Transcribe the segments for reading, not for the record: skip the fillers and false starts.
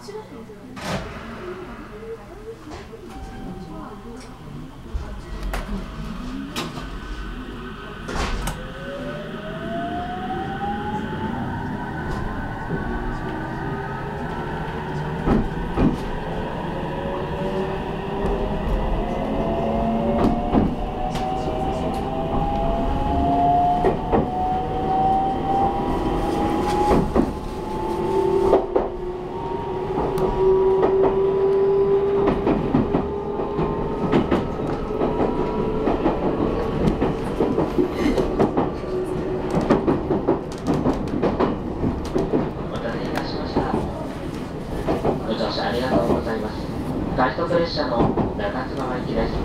ありがとうございます。快速列車の中津川行きです。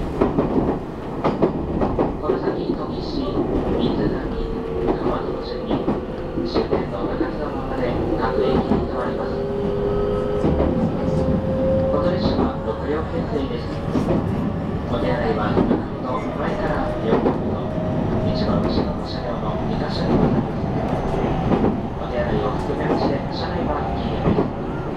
この先、飛び石、水上、川戸順に終点の中津川まで各駅に停まります。この列車は6両編成です。お手洗いは中の前から4本の一番後ろの車両の2カ所にございます。お手洗いを含めまして車内は禁煙です。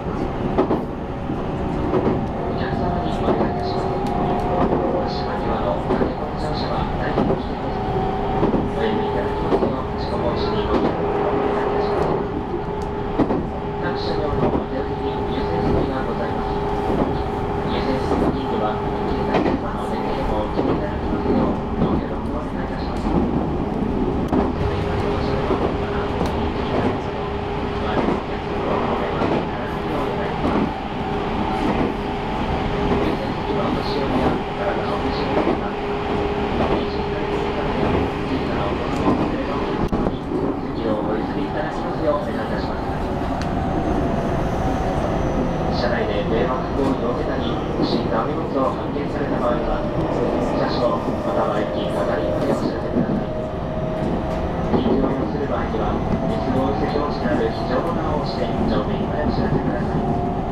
車内で迷惑行為を受けたり、不審な荷物を発見された場合は、車掌または駅係員までお知らせください。緊急を要する場合には、鉄道右折表示のある非常ボタンを押して乗務員までお知らせください。